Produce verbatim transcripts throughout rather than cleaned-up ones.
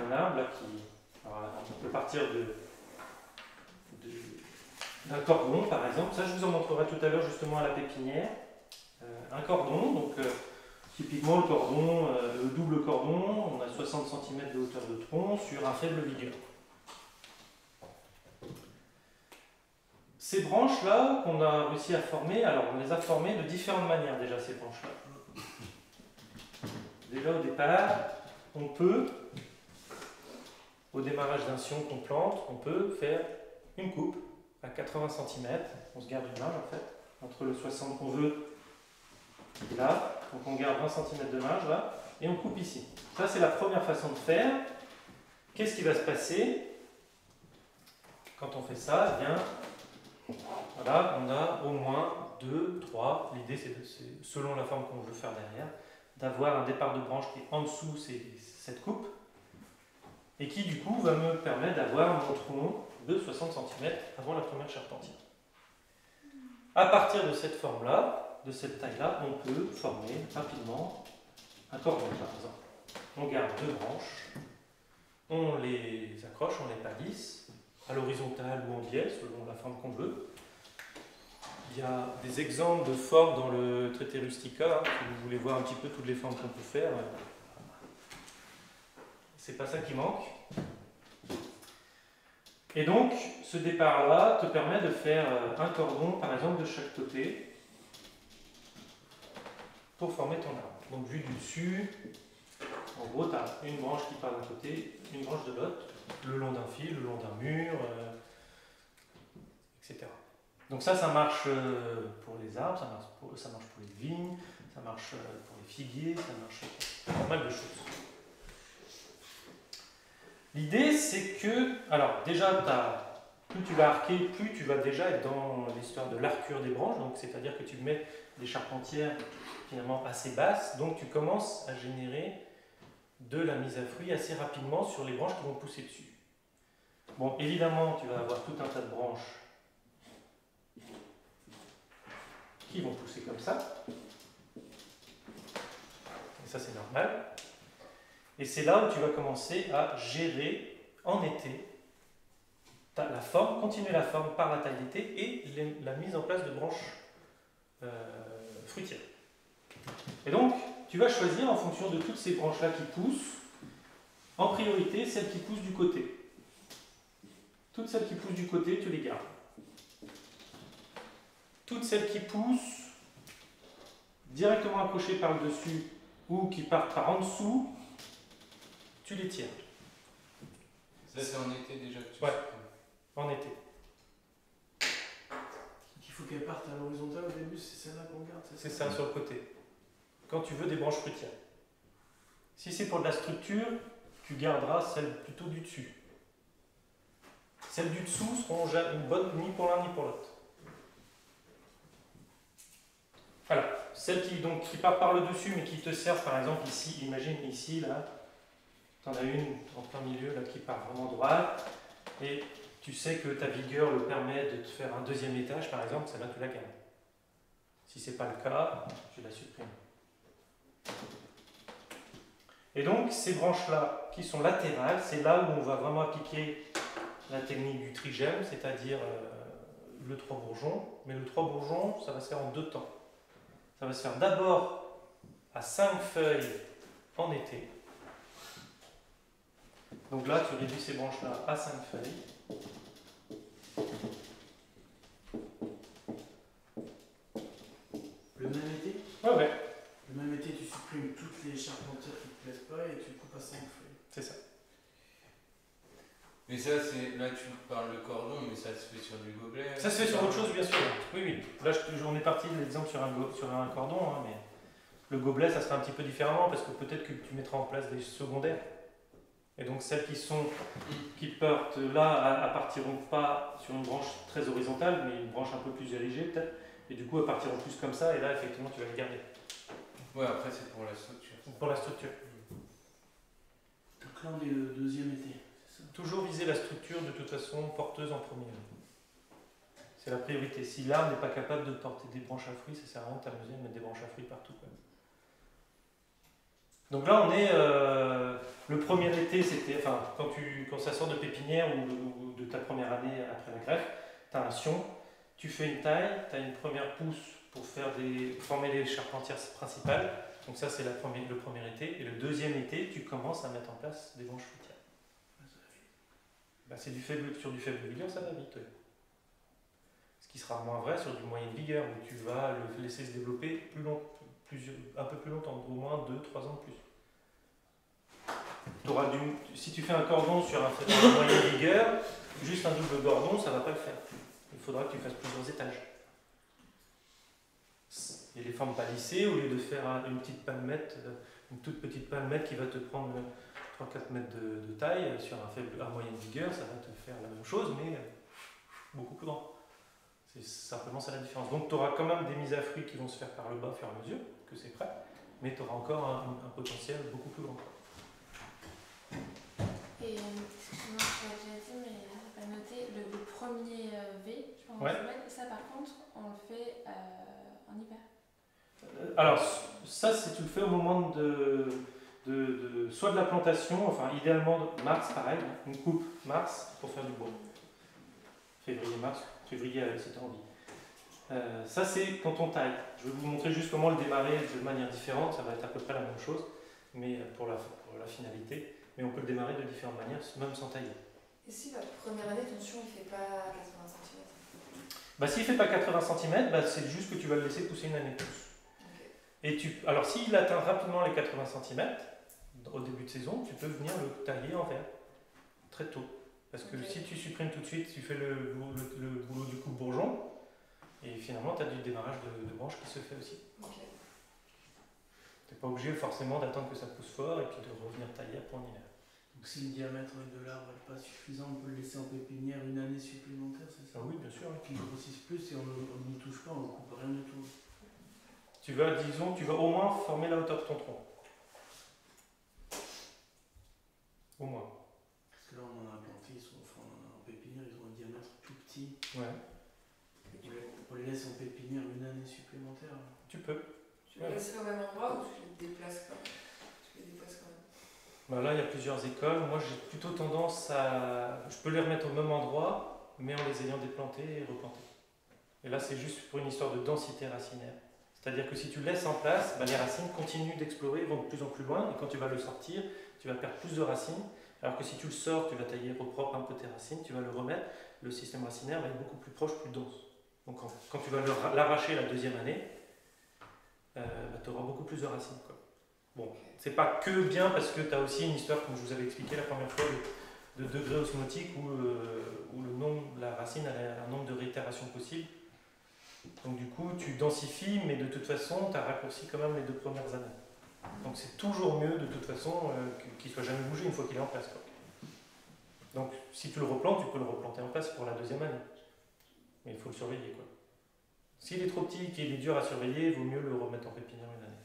un arbre là, qui. Alors, on peut partir de, de, d'un cordon, par exemple. Ça, je vous en montrerai tout à l'heure justement à la pépinière. Euh, un cordon, donc euh, typiquement le cordon, euh, le double cordon, on a soixante centimètres de hauteur de tronc sur un faible vigueur. Ces branches-là qu'on a réussi à former, alors on les a formées de différentes manières déjà, ces branches-là. Déjà au départ, on peut, au démarrage d'un sion qu'on plante, on peut faire une coupe à quatre-vingts centimètres. On se garde une marge en fait, entre le soixante qu'on veut et là. Donc on garde vingt centimètres de marge là, et on coupe ici. Ça c'est la première façon de faire. Qu'est-ce qui va se passer quand on fait ça? Eh bien, voilà, on a au moins deux, trois. L'idée c'est, c'est selon la forme qu'on veut faire derrière, d'avoir un départ de branche qui est en dessous c'est cette coupe et qui du coup va me permettre d'avoir mon tronc de soixante centimètres avant la première charpentière. À partir de cette forme-là, de cette taille-là, on peut former rapidement un cordon par exemple. On garde deux branches, on les accroche, on les palisse à l'horizontale ou en biais selon la forme qu'on veut. Il y a des exemples de formes dans le traité Rustica, hein, si vous voulez voir un petit peu toutes les formes qu'on peut faire. C'est pas ça qui manque. Et donc, ce départ-là te permet de faire un cordon, par exemple, de chaque côté pour former ton arbre. Donc, vu du dessus, en gros, tu as une branche qui part d'un côté, une branche de l'autre, le long d'un fil, le long d'un mur, euh, et cetera. Donc ça, ça marche pour les arbres, ça marche pour, ça marche pour les vignes, ça marche pour les figuiers, ça marche pour pas mal de choses. L'idée, c'est que, alors déjà, t'as, plus tu vas arquer, plus tu vas déjà être dans l'histoire de l'arcure des branches, donc c'est-à-dire que tu mets des charpentières finalement assez basses, donc tu commences à générer de la mise à fruit assez rapidement sur les branches qui vont pousser dessus. Bon, évidemment, tu vas avoir tout un tas de branches qui vont pousser comme ça. Et ça, c'est normal. Et c'est là où tu vas commencer à gérer en été la forme, continuer la forme par la taille d'été et les, la mise en place de branches euh, fruitières. Et donc, tu vas choisir en fonction de toutes ces branches-là qui poussent, en priorité celles qui poussent du côté. Toutes celles qui poussent du côté, tu les gardes. Toutes celles qui poussent directement accrochées par le dessus ou qui partent par en dessous, tu les tires. Ça c'est en été déjà que tu Ouais, en été. Il faut qu'elle parte à l'horizontale au début, c'est celle-là qu'on garde, c'est ça? C'est ça, sur le côté. Quand tu veux des branches fruitières. Si c'est pour de la structure, tu garderas celle plutôt du dessus. Celles du dessous seront une bonne ni pour l'un ni pour l'autre. Voilà. Celles qui, donc, qui partent par le dessus mais qui te servent, par exemple ici, imagine ici, là, tu en as une en plein milieu là, qui part vraiment droite, et tu sais que ta vigueur le permet de te faire un deuxième étage, par exemple, celle-là tu la gardes. Si ce n'est pas le cas, tu la supprimes. Et donc, ces branches-là qui sont latérales, c'est là où on va vraiment appliquer la technique du trigème, c'est-à-dire euh, le trois bourgeons. Mais le trois bourgeons, ça va se faire en deux temps. Ça va se faire d'abord à cinq feuilles en été. Donc là, tu réduis ces branches-là à cinq feuilles. Le même été? Ouais, ouais. Le même été, tu supprimes toutes les charpentières qui ne te plaisent pas et tu coupes à cinq feuilles. C'est ça. Mais ça, c'est là tu parles de cordon, mais ça se fait sur du gobelet. Ça se fait sur autre chose, bien sûr. Oui, oui. Là, je, on est parti de l'exemple sur un, sur un cordon, hein, mais le gobelet, ça sera un petit peu différemment parce que peut-être que tu mettras en place des secondaires. Et donc celles qui sont qui partent là, elles partiront pas sur une branche très horizontale, mais une branche un peu plus érigée peut-être. Et du coup, elles partiront plus comme ça. Et là, effectivement, tu vas les garder. Ouais, après c'est pour la structure. Pour la structure. Donc là, on est le deuxième été. Toujours viser la structure de toute façon porteuse en premier. C'est la priorité. Si l'arbre n'est pas capable de porter des branches à fruits, ça sert à rien de t'amuser à mettre des branches à fruits partout, quoi. Donc là, on est. Euh, le premier été, c'était. Enfin, quand, tu, quand ça sort de pépinière ou, ou de ta première année après la greffe, tu as un sion, tu fais une taille, tu as une première pousse pour faire des, former les charpentières principales. Donc ça, c'est la première, le premier été. Et le deuxième été, tu commences à mettre en place des branches fruitières. Bah, c'est du faible, sur du faible vigueur, ça va vite. Oui. Ce qui sera moins vrai sur du moyenne vigueur, où tu vas le laisser se développer plus long, plus, un peu plus longtemps, au moins deux trois ans de plus. T'auras du, si tu fais un cordon sur un faible moyenne vigueur, juste un double cordon, ça ne va pas le faire. Il faudra que tu fasses plusieurs étages. Et les formes palissées, au lieu de faire une petite palmette, une toute petite palmette qui va te prendre trois quatre mètres de, de taille, sur un faible à moyenne vigueur, ça va te faire la même chose, mais beaucoup plus grand. C'est simplement ça la différence. Donc tu auras quand même des mises à fruits qui vont se faire par le bas au fur et à mesure, que c'est prêt, mais tu auras encore un, un potentiel beaucoup plus grand. Et excuse-moi, je l'ai déjà dit, mais je n'ai pas noté, le, le premier V, je pense, ouais. ça par contre, on le fait euh, en hiver. Alors, ça, c'est tu le fais au moment de, de, de soit de la plantation, enfin idéalement mars, pareil, une coupe mars pour faire du bois. Février-mars, février avec cette envie. Euh, ça, c'est quand on taille. Je vais vous montrer juste comment le démarrer de manière différente, ça va être à peu près la même chose, mais pour la, pour la finalité. Mais on peut le démarrer de différentes manières, même sans tailler. Et si la première année, ton sion, il ne fait pas quatre-vingts centimètres? Bah, s'il ne fait pas quatre-vingts centimètres, bah, c'est juste que tu vas le laisser pousser une année de plus. Et tu, alors s'il atteint rapidement les quatre-vingts centimètres, au début de saison, tu peux venir le tailler en verre, très tôt. Parce que okay. si tu supprimes tout de suite, tu fais le, le, le boulot du coupe-bourgeon, et finalement tu as du démarrage de, de branches qui se fait aussi. Okay. Tu n'es pas obligé forcément d'attendre que ça pousse fort et puis de revenir tailler après en hiver. Donc si le diamètre de l'arbre n'est pas suffisant, on peut le laisser en pépinière une année supplémentaire, c'est ça? Ah oui, bien sûr. Et puis il grossisse plus et on n'y touche pas, on ne coupe rien du tout. Tu vas, disons, tu vas au moins former la hauteur de ton tronc. Au moins. Parce que là, on en a planté, ils sont enfin, en pépinière, ils ont un diamètre tout petit. Ouais. On les laisse en pépinière une année supplémentaire. Tu peux. Tu les ouais. laisses au même endroit ou tu les déplaces quand même? Tu les déplaces quand même. Bah là, il y a plusieurs écoles. Moi, j'ai plutôt tendance à... Je peux les remettre au même endroit, mais en les ayant déplantés et replantés. Et là, c'est juste pour une histoire de densité racinaire. C'est-à-dire que si tu le laisses en place, bah, les racines continuent d'explorer, vont de plus en plus loin, et quand tu vas le sortir, tu vas perdre plus de racines, alors que si tu le sors, tu vas tailler au propre un peu tes racines, tu vas le remettre, le système racinaire va être beaucoup plus proche, plus dense. Donc quand, quand tu vas l'arracher la deuxième année, euh, bah, tu auras beaucoup plus de racines. Quoi. Bon, c'est pas que bien, parce que tu as aussi une histoire, comme je vous avais expliqué la première fois, de, de degré osmotique, où, euh, où le nombre, la racine a un nombre de réitérations possibles. Donc du coup, tu densifies, mais de toute façon, tu as raccourci quand même les deux premières années. Donc c'est toujours mieux, de toute façon, euh, qu'il ne soit jamais bougé une fois qu'il est en place. Quoi. Donc si tu le replantes, tu peux le replanter en place pour la deuxième année. Mais il faut le surveiller. Quoi. S'il est trop petit et qu'il est dur à surveiller, il vaut mieux le remettre en pépinière une année.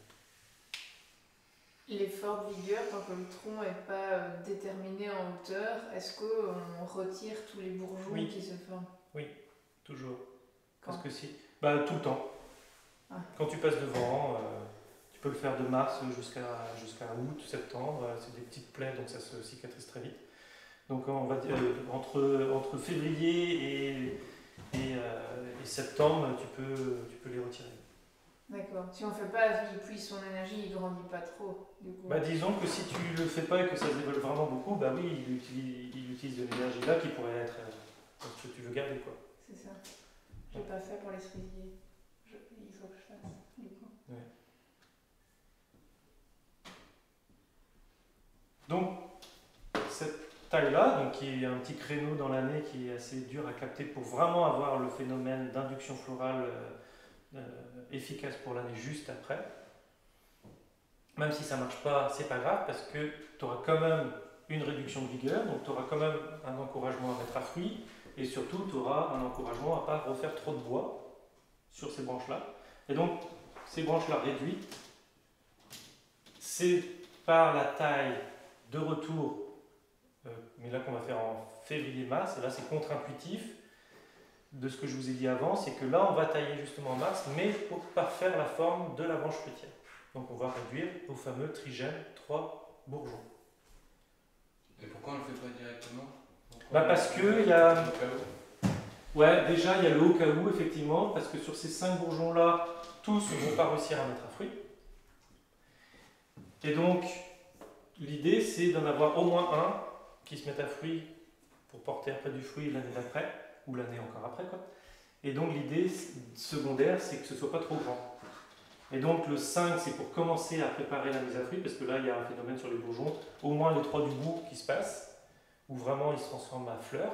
Les fortes vigueurs, tant que le tronc n'est pas euh, déterminé en hauteur, est-ce qu'on retire tous les bourgeons oui. qui se forment? Oui, toujours. Quand? Parce que si... Bah, tout le temps. Ah. Quand tu passes devant, euh, tu peux le faire de mars jusqu'à jusqu'à août, septembre. Euh, c'est des petites plaies, donc ça se cicatrise très vite. Donc on va dire euh, entre, entre février et, et, euh, et septembre, tu peux, tu peux les retirer. D'accord. Si on ne fait pas, il puise son énergie, il ne grandit pas trop. Du coup. Bah, disons que si tu ne le fais pas et que ça se développe vraiment beaucoup, bah oui, il utilise, il utilise de l'énergie là qui pourrait être euh, ce que tu veux garder. Quoi. C'est ça. Je n'ai pas fait pour les cerisiers. Je, il faut que je fasse, du coup. Ouais. Donc, cette taille-là, donc, qui est un petit créneau dans l'année qui est assez dur à capter pour vraiment avoir le phénomène d'induction florale euh, euh, efficace pour l'année juste après, même si ça ne marche pas, c'est pas grave parce que tu auras quand même une réduction de vigueur, donc tu auras quand même un encouragement à mettre à fruit. Et surtout, tu auras un encouragement à ne pas refaire trop de bois sur ces branches-là. Et donc, ces branches-là réduites, c'est par la taille de retour, euh, mais là qu'on va faire en février-mars, et là c'est contre-intuitif de ce que je vous ai dit avant, c'est que là on va tailler justement en mars, mais pour parfaire la forme de la branche fruitière. Donc on va réduire au fameux trigème trois bourgeons. Et pourquoi on ne le fait pas directement? Pourquoi Bah on parce le que fait il y a... au cas où? Ouais, déjà il y a le au cas où, effectivement, parce que sur ces cinq bourgeons-là, tous ne vont pas réussir à mettre à fruit. Et donc, l'idée c'est d'en avoir au moins un qui se mette à fruit pour porter après du fruit l'année d'après, ou l'année encore après, quoi. Et donc l'idée secondaire, c'est que ce ne soit pas trop grand. Et donc le cinq, c'est pour commencer à préparer la mise à fruit, parce que là, il y a un phénomène sur les bourgeons, au moins les trois du bout qui se passent, où vraiment ils se transforment en fleurs.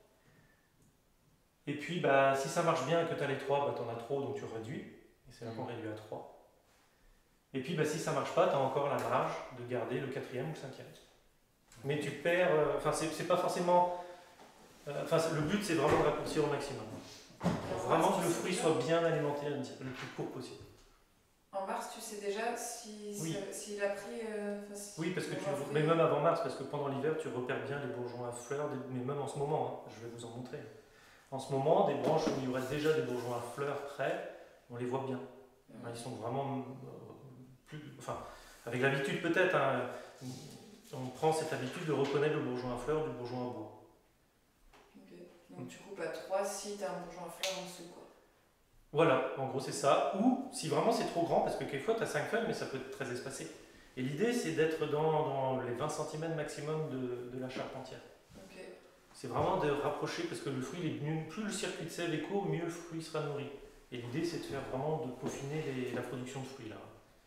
Et puis, bah, si ça marche bien et que tu as les trois, bah, tu en as trop, donc tu réduis. Et c'est là qu'on réduit à trois. Et puis, bah, si ça marche pas, tu as encore la marge de garder le quatrième ou le cinquième. Mais tu perds... Enfin, euh, c'est pas forcément... Enfin, euh, le but, c'est vraiment de raccourcir au maximum. Vraiment que le fruit soit bien alimenté le plus court possible. En mars, tu sais déjà si, oui. s'il si a pris... Euh, si oui, parce que tu... Fruit. Mais même avant mars, parce que pendant l'hiver, tu repères bien les bourgeons à fleurs, mais même en ce moment, hein, je vais vous en montrer. En ce moment, des branches où il y aurait déjà des bourgeons à fleurs prêts, on les voit bien. Mmh. Ils sont vraiment euh, plus... Enfin, avec l'habitude peut-être, hein, on prend cette habitude de reconnaître le bourgeon à fleurs du bourgeon à bois. Okay. Donc tu coupes à trois si tu as un bourgeon à fleurs en dessous, quoi. Voilà, en gros c'est ça. Ou si vraiment c'est trop grand, parce que quelquefois tu as cinq feuilles, mais ça peut être très espacé. Et l'idée c'est d'être dans, dans les vingt centimètres maximum de, de la charpentière. Okay. C'est vraiment de rapprocher, parce que le fruit, est mieux, plus le circuit de sève est court, mieux le fruit sera nourri. Et l'idée c'est de faire vraiment de peaufiner les, la production de fruits là.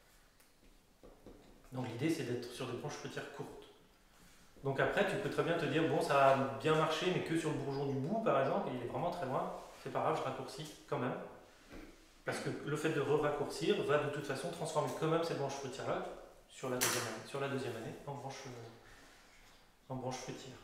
Donc l'idée c'est d'être sur des branches fruitières courtes. Donc après tu peux très bien te dire, bon ça a bien marché, mais que sur le bourgeon du bout par exemple, et il est vraiment très loin, c'est pas grave, je raccourcis quand même. Parce que le fait de re-raccourcir va de toute façon transformer quand même cette branche fruitière-là sur la deuxième année, sur la deuxième année en, branche, en branche fruitière.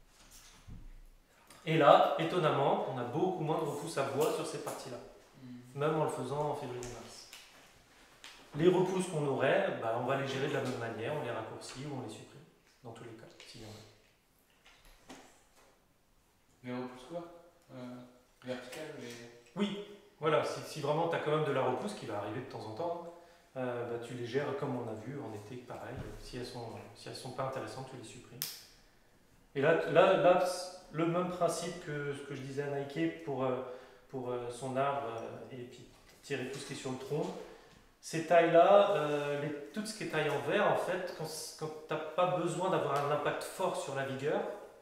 Et là, étonnamment, on a beaucoup moins de repousses à bois sur ces parties-là, mmh. même en le faisant en février-mars. Les repousses qu'on aurait, bah, on va les gérer de la même manière, on les raccourcit ou on les supprime, dans tous les cas, s'il y en a. Les repousses quoi euh, Verticales et... Oui. Voilà, si, si vraiment tu as quand même de la repousse qui va arriver de temps en temps, euh, bah, tu les gères comme on a vu en été, pareil. Si elles sont, si elles sont pas intéressantes, tu les supprimes. Et là, là, là le même principe que ce que je disais à Nike pour, euh, pour euh, son arbre euh, et puis tirer tout ce qui est sur le tronc. Ces tailles-là, euh, les, tout ce qui est taille en verre, en fait, quand, quand tu n'as pas besoin d'avoir un impact fort sur la vigueur,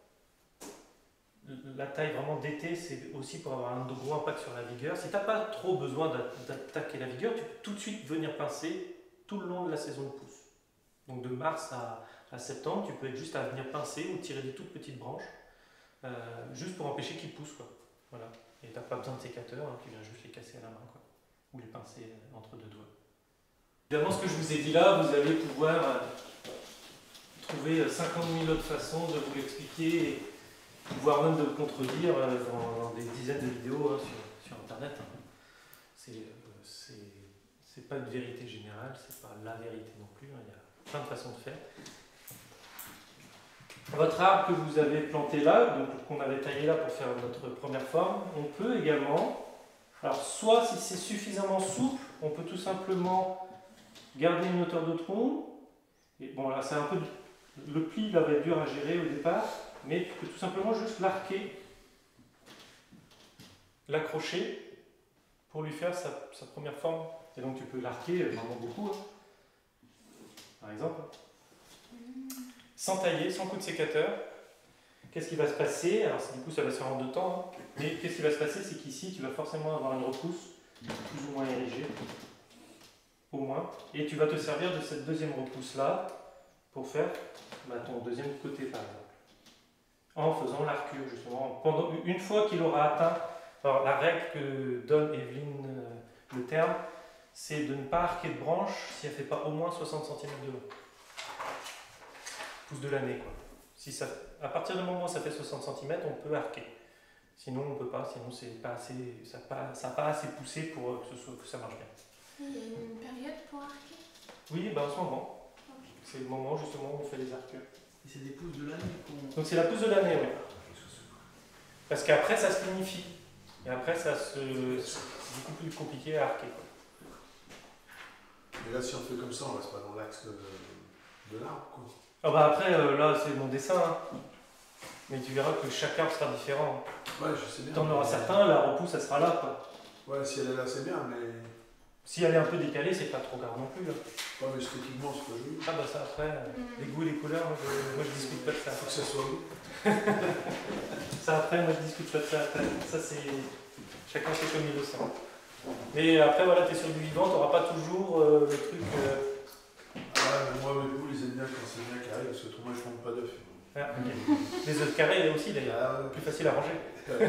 la taille vraiment d'été, c'est aussi pour avoir un gros impact sur la vigueur. Si tu n'as pas trop besoin d'attaquer la vigueur, tu peux tout de suite venir pincer tout le long de la saison de pousse. Donc de mars à, à septembre, tu peux être juste à venir pincer ou tirer des toutes petites branches, euh, juste pour empêcher qu'ils poussent, quoi. Voilà. Et tu n'as pas besoin de sécateur, hein, tu viens juste les casser à la main, quoi. Ou les pincer entre deux doigts. Évidemment, ce que je vous ai dit là, vous allez pouvoir euh, trouver cinquante mille autres façons de vous l'expliquer, et voire même de le contredire euh, dans, dans des dizaines de vidéos hein, sur, sur Internet. Hein. C'est euh, pas une vérité générale, c'est pas la vérité non plus, hein. Il y a plein de façons de faire. Votre arbre que vous avez planté là, donc qu'on avait taillé là pour faire notre première forme, on peut également, alors soit si c'est suffisamment souple, on peut tout simplement garder une hauteur de tronc. Et bon là c'est un peu, le pli il va être dur à gérer au départ, mais tu peux tout simplement juste l'arquer, l'accrocher pour lui faire sa, sa première forme. Et donc tu peux l'arquer vraiment beaucoup, hein. Par exemple, sans tailler, sans coup de sécateur. Qu'est-ce qui va se passer? Alors du coup ça va se faire en deux temps, hein. Mais qu'est-ce qui va se passer? C'est qu'ici tu vas forcément avoir une repousse plus ou moins érigée, au moins, et tu vas te servir de cette deuxième repousse là pour faire bah, ton deuxième côté par exemple, en faisant l'arcure justement. Pendant, une fois qu'il aura atteint, alors la règle que donne Evelyne euh, le terme, c'est de ne pas arquer de branche si elle ne fait pas au moins soixante centimètres de long. Pouce de l'année quoi. Si ça, à partir du moment où ça fait soixante centimètres, on peut arquer. Sinon on ne peut pas, sinon c'est pas assez, ça n'a pas, pas assez poussé pour que, ce soit, que ça marche bien. Il y a une période pour arquer? Oui, ben en ce moment. Okay. C'est le moment justement où on fait les arcures. Et c'est des pousses de l'année qu'on... Donc c'est la pousse de l'année, oui. Parce qu'après ça se planifie. Et après ça se... c'est beaucoup plus compliqué à arquer. Quoi. Mais là, si on fait comme ça, on reste pas dans l'axe de, de l'arbre, quoi. Ah bah après, euh, là, c'est mon dessin. Hein. Mais tu verras que chaque arbre sera différent. Ouais, je sais bien. T'en auras mais- certains, la repousse, ça sera là, quoi. Ouais, si elle est là, c'est bien, mais. Si elle est un peu décalée, c'est pas trop grave non plus, là. Ouais, mais esthétiquement, c'est pas joli. Ah bah ça, après, euh, Mm. les goûts et les couleurs, moi je, moi, je discute pas de ça. Faut que ça soit beau. Ça, après, moi je discute pas de ça. Après, ça, c'est... Chacun fait comme il le sent. Mais après, voilà, t'es sur du vivant, t'auras pas toujours euh, le truc... euh, Ouais, mais moi, mes poules, ils aiment bien quand c'est bien carré, parce que autrement, je ne pas d'œufs. ah, ok. Les œufs carrés, là aussi, d'ailleurs. Ah, ouais. Plus facile à ranger.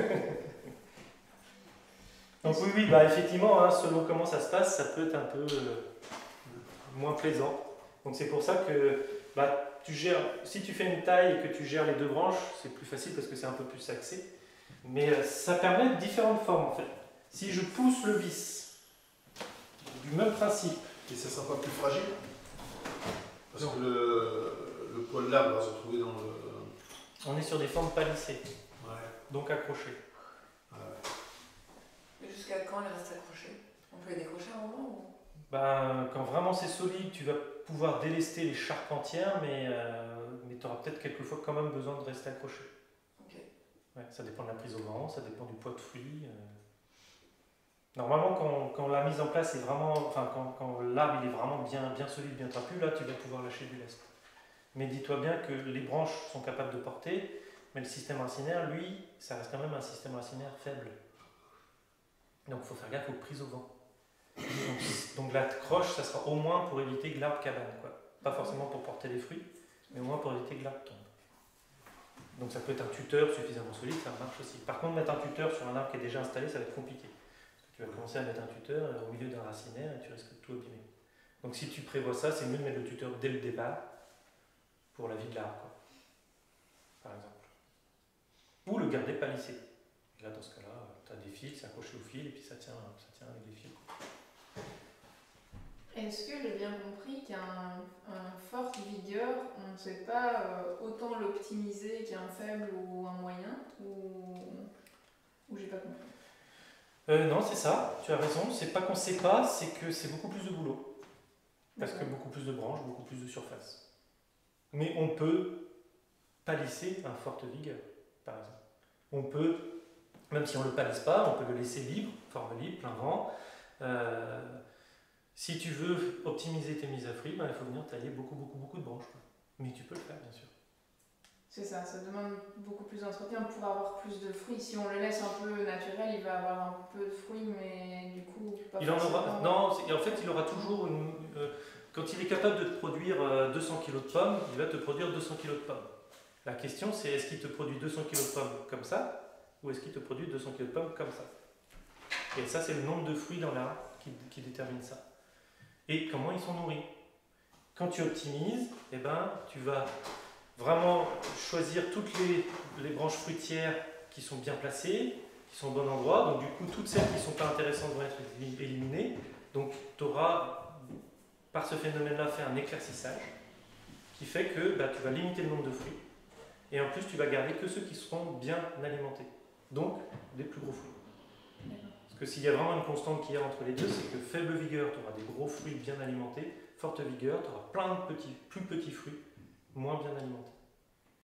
Donc oui, oui, bah effectivement, hein, selon comment ça se passe, ça peut être un peu euh, moins plaisant. Donc c'est pour ça que bah, tu gères, si tu fais une taille et que tu gères les deux branches, c'est plus facile parce que c'est un peu plus axé. Mais euh, ça permet différentes formes en fait. Si je pousse le vis, du même principe, Et ça sera pas plus fragile? Parce Non. que le, le poil de l'arbre va se retrouver dans le. on est sur des formes palissées, Ouais. donc accrochées. Ouais. Mais jusqu'à quand elle reste accrochée? On peut les décrocher à un moment ou... Ben, quand vraiment c'est solide, tu vas pouvoir délester les charpes entières, mais, euh, mais tu auras peut-être quelquefois quand même besoin de rester accroché. Ok. Ouais, ça dépend de la prise au vent, ça dépend du poids de fruits. euh. Normalement, quand, quand la mise en place est vraiment, enfin quand, quand l'arbre il est vraiment bien, bien solide, bien trapu, là tu vas pouvoir lâcher du lest. Mais dis-toi bien que les branches sont capables de porter, mais le système racinaire, lui, ça reste quand même un système racinaire faible. Donc il faut faire gaffe aux prises au vent. Donc, donc la croche, ça sera au moins pour éviter que l'arbre cabane, quoi. Pas forcément pour porter les fruits, mais au moins pour éviter que l'arbre tombe. Donc ça peut être un tuteur suffisamment solide, ça marche aussi. Par contre, mettre un tuteur sur un arbre qui est déjà installé, ça va être compliqué. Parce que tu vas commencer à mettre un tuteur au milieu d'un racinaire et tu risques de tout abîmer. Donc si tu prévois ça, c'est mieux de mettre le tuteur dès le départ pour la vie de l'arbre, quoi. Par exemple. Ou le garder palissé. Et là, dans ce cas-là, tu as des fils, c'est accroché au fil et puis ça tient, ça tient avec des fils, quoi. Est-ce que j'ai bien compris qu'un un fort vigueur, on ne sait pas euh, autant l'optimiser qu'un faible ou un moyen, ou, ou j'ai pas compris? Euh, non, c'est ça, tu as raison. C'est pas qu'on sait pas, c'est que c'est beaucoup plus de boulot. Parce que D'accord. beaucoup plus de branches, beaucoup plus de surface. Mais on peut palisser un forte vigueur, par exemple. On peut, même si on ne le palisse pas, on peut le laisser libre, forme libre, plein vent. Euh, si tu veux optimiser tes mises à fruits, ben, il faut venir tailler beaucoup, beaucoup, beaucoup de branches, quoi. Mais tu peux le faire, bien sûr. C'est ça, ça demande beaucoup plus d'entretien pour avoir plus de fruits. Si on le laisse un peu naturel, il va avoir un peu de fruits, mais du coup, pas Il en aura, forcément- non, c'est- en fait, il aura toujours une. euh, quand il est capable de te produire euh, deux cents kilos de pommes, il va te produire deux cents kilos de pommes. La question, c'est est-ce qu'il te produit deux cents kilos de pommes comme ça, ou est-ce qu'il te produit deux cents kilos de pommes comme ça? Et ça, c'est le nombre de fruits dans l'arbre qui, qui détermine ça. Et comment ils sont nourris. Quand tu optimises, eh ben, tu vas vraiment choisir toutes les, les branches fruitières qui sont bien placées, qui sont au bon endroit. Donc du coup, toutes celles qui ne sont pas intéressantes vont être éliminées. Donc tu auras, par ce phénomène-là, fait un éclaircissage qui fait que bah, tu vas limiter le nombre de fruits. Et en plus, tu vas garder que ceux qui seront bien alimentés. Donc, des plus gros fruits. Parce que s'il y a vraiment une constante qu'il y a entre les deux, c'est que faible vigueur, tu auras des gros fruits bien alimentés. Forte vigueur, tu auras plein de petits, plus petits fruits, moins bien alimentés.